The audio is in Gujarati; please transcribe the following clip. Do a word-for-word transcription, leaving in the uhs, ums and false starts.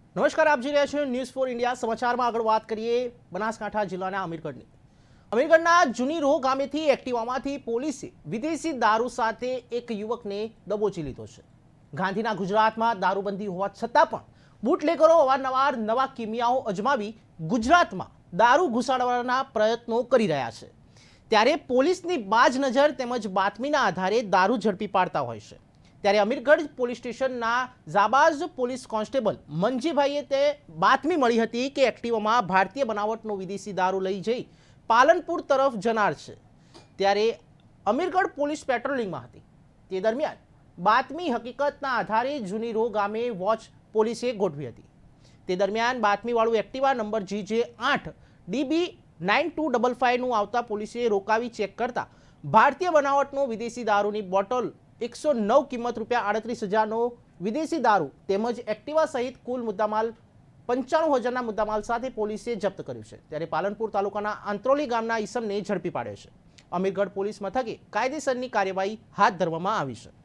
નમસ્કાર, આપ જોઈ રહ્યા છો ન્યૂઝ ફોર ઇન્ડિયા. સમાચારમાં આગળ વાત કરીએ બનાસકાંઠા જિલ્લાના અમીરગઢની. અમીરગઢના જૂની રો ગામેથી એક્ટિવામાંથી પોલીસે વિદેશી દારૂ સાથે એક યુવકને દબોચી લીધો છે. ગાંધીના ગુજરાતમાં દારૂબંધી હોવા છતાં પણ બુટલેગરો અવારનવાર નવા કિમિયાઓ અજમાવી ગુજરાતમાં દારૂ ઘુસાડવાના પ્રયત્નો કરી રહ્યા છે. ત્યારે પોલીસની બાજ નજર તેમજ બાતમીના આધારે દારૂ ઝડપી પાડતા હોય છે. ત્યારે અમીરગઢ પોલીસ સ્ટેશનના જાબાઝ પોલીસ કોન્સ્ટેબલ મંજીભાઈએ તે બાતમી મળી હતી કે એક્ટિવામાં ભારતીય બનાવટનો વિદેશી દારૂ લઈ જઈ પાલનપુર તરફ જનાર છે. ત્યારે અમીરગઢ પોલીસ પેટ્રોલિંગમાં હતી. તે દરમિયાન બાતમી હકીકતના આધારે જૂની રો ગામે વોચ પોલીસે ગોઠવી હતી. તે દરમિયાન બાતમીવાળું એક્ટિવા નંબર જી જે આઠ ડીબી નાઇન ટુ ડબલ ફાઇવનું આવતા પોલીસે રોકાવી ચેક કરતા ભારતીય બનાવટનો વિદેશી દારૂની બોટલ એકસો નવ કિંમત રૂપિયા આડત્રીસ હજારનો વિદેશી દારૂ તેમજ એક્ટિવા સહિત કુલ મુદ્દામાલ પંચાણું હજારના મુદ્દામાલ સાથે પોલીસે જપ્ત કર્યું છે. ત્યારે પાલનપુર તાલુકાના આંત્રોલી ગામના ઈસમને ઝડપી પાડ્યો છે. અમીરગઢ પોલીસ મથકે કાયદેસરની કાર્યવાહી હાથ ધરવામાં આવી છે.